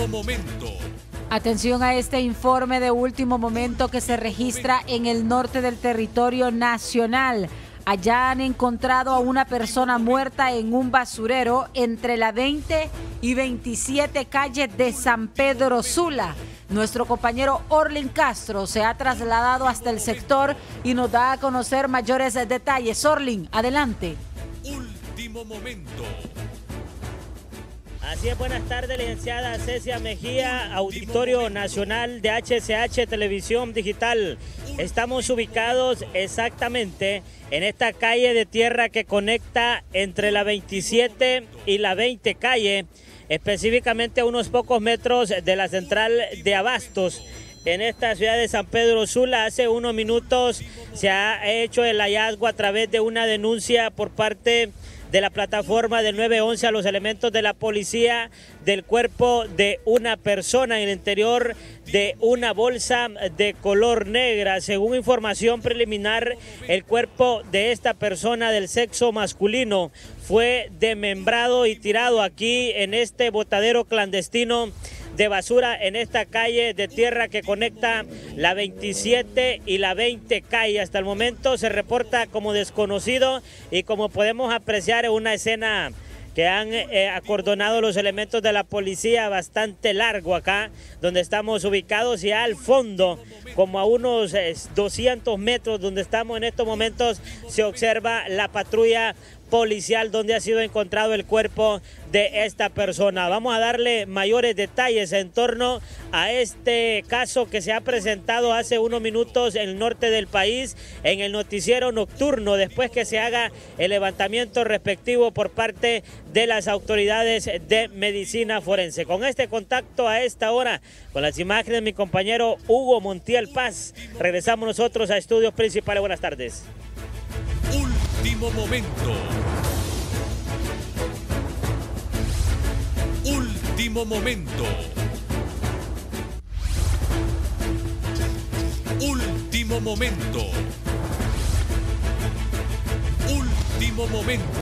Último momento. Atención a este informe de último momento que se registra en el norte del territorio nacional. Allá han encontrado a una persona muerta en un basurero entre la 20 y 27 calle de San Pedro Sula. Nuestro compañero Orlin Castro se ha trasladado hasta el sector y nos da a conocer mayores detalles. Orlin, adelante. Último momento. Así es, buenas tardes, licenciada Cecia Mejía, Auditorio Nacional de HCH Televisión Digital. Estamos ubicados exactamente en esta calle de tierra que conecta entre la 27 y la 20 calle, específicamente a unos pocos metros de la central de Abastos. En esta ciudad de San Pedro Sula, hace unos minutos se ha hecho el hallazgo a través de una denuncia por parte de la plataforma del 911 a los elementos de la policía del cuerpo de una persona en el interior de una bolsa de color negra. Según información preliminar, el cuerpo de esta persona del sexo masculino fue desmembrado y tirado aquí en este botadero clandestino de basura en esta calle de tierra que conecta la 27 y la 20 calle. Hasta el momento se reporta como desconocido y como podemos apreciar en una escena que han acordonado los elementos de la policía bastante largo acá donde estamos ubicados, y al fondo, como a unos 200 metros donde estamos en estos momentos, se observa la patrulla policial donde ha sido encontrado el cuerpo de esta persona. Vamos a darle mayores detalles en torno a este caso que se ha presentado hace unos minutos en el norte del país en el noticiero nocturno, después que se haga el levantamiento respectivo por parte de las autoridades de medicina forense. Con este contacto a esta hora, con las imágenes de mi compañero Hugo Montiel Paz, regresamos nosotros a estudios principales. Buenas tardes. Último momento. Último momento. Último momento. Último momento.